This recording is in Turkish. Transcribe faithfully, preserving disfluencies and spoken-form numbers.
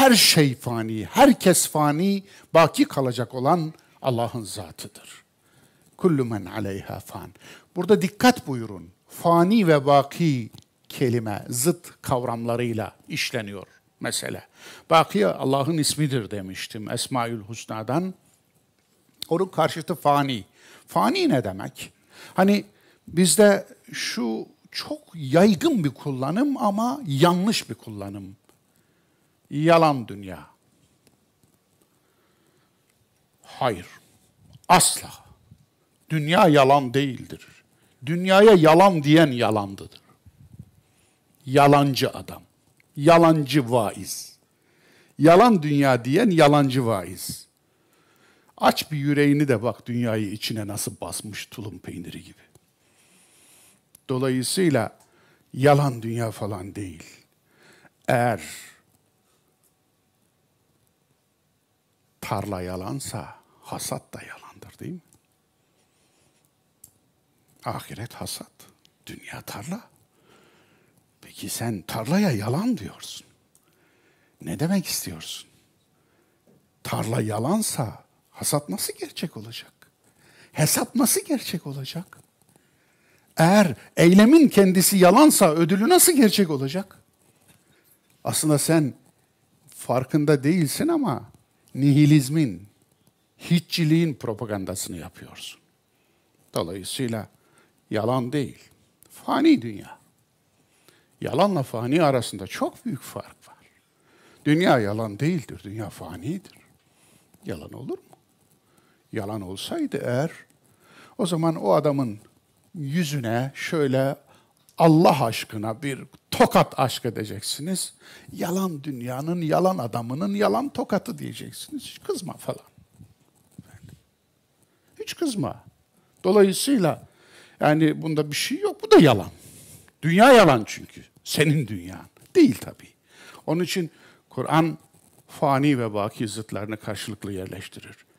her şey fani, herkes fani, baki kalacak olan Allah'ın zatıdır. Kullu men aleyha fan. Burada dikkat buyurun. Fani ve baki kelime zıt kavramlarıyla işleniyor mesele. Baki Allah'ın ismidir demiştim Esmaül Husna'dan. Onun karşıtı fani. Fani ne demek? Hani bizde şu çok yaygın bir kullanım ama yanlış bir kullanım. Yalan dünya. Hayır. Asla. Dünya yalan değildir. Dünyaya yalan diyen yalandıdır. Yalancı adam. Yalancı vaiz. Yalan dünya diyen yalancı vaiz. Aç bir yüreğini de bak dünyayı içine nasıl basmış tulum peyniri gibi. Dolayısıyla yalan dünya falan değil. Eğer tarla yalansa hasat da yalandır değil mi? Ahiret hasat, dünya tarla. Peki sen tarlaya yalan diyorsun. Ne demek istiyorsun? Tarla yalansa hasat nasıl gerçek olacak? Hesap nasıl gerçek olacak? Eğer eylemin kendisi yalansa ödülü nasıl gerçek olacak? Aslında sen farkında değilsin ama nihilizmin, hiççiliğin propagandasını yapıyorsun. Dolayısıyla yalan değil, fani dünya. Yalanla fani arasında çok büyük fark var. Dünya yalan değildir, dünya fanidir. Yalan olur mu? Yalan olsaydı eğer, o zaman o adamın yüzüne şöyle Allah aşkına bir tokat aşk edeceksiniz. Yalan dünyanın, yalan adamının yalan tokatı diyeceksiniz. Hiç kızma falan. Hiç kızma. Dolayısıyla yani bunda bir şey yok. Bu da yalan. Dünya yalan çünkü. Senin dünyan. Değil tabii. Onun için Kur'an fani ve baki zıtlarını karşılıklı yerleştirir.